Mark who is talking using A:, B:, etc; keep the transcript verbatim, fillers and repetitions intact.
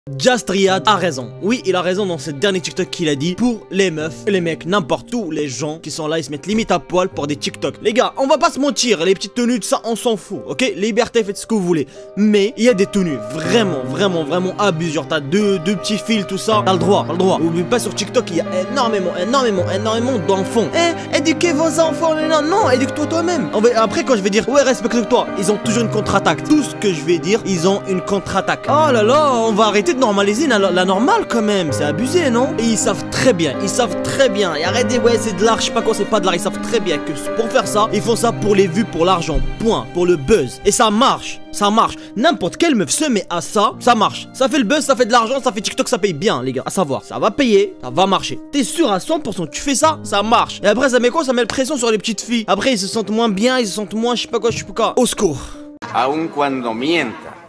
A: Jastriad a raison. Oui, il a raison dans ce dernier TikTok qu'il a dit. Pour les meufs, les mecs, n'importe où, les gens qui sont là, ils se mettent limite à poil pour des TikTok. Les gars, on va pas se mentir, les petites tenues, tout ça, on s'en fout, ok? Liberté, faites ce que vous voulez. Mais il y a des tenues vraiment, vraiment, vraiment abusées. Genre, t'as deux, deux petits fils, tout ça. T'as le droit, t'as le droit. N'oubliez pas, sur TikTok, il y a énormément, énormément, énormément d'enfants. Eh, éduquez vos enfants, non, non, éduque-toi toi-même. Après, quand je vais dire, ouais, respecte-toi, ils ont toujours une contre-attaque. Tout ce que je vais dire, ils ont une contre-attaque. Oh là là, on va arrêter de normaliser la, la normale quand même, c'est abusé, non? Et ils savent très bien, ils savent très bien. Et arrêtez, ouais, c'est de l'art, je sais pas quoi, c'est pas de l'art. Ils savent très bien que pour faire ça, ils font ça pour les vues, pour l'argent, point, pour le buzz. Et ça marche, ça marche. N'importe quelle meuf se met à ça, ça marche. Ça fait le buzz, ça fait de l'argent, ça fait TikTok, ça paye bien, les gars. À savoir, ça va payer, ça va marcher. T'es sûr à cent pour cent, tu fais ça, ça marche. Et après, ça met quoi? Ça met la pression sur les petites filles. Après, ils se sentent moins bien, ils se sentent moins, je sais pas quoi, je sais pas quoi. Au secours.
B: Aun cuando mienta.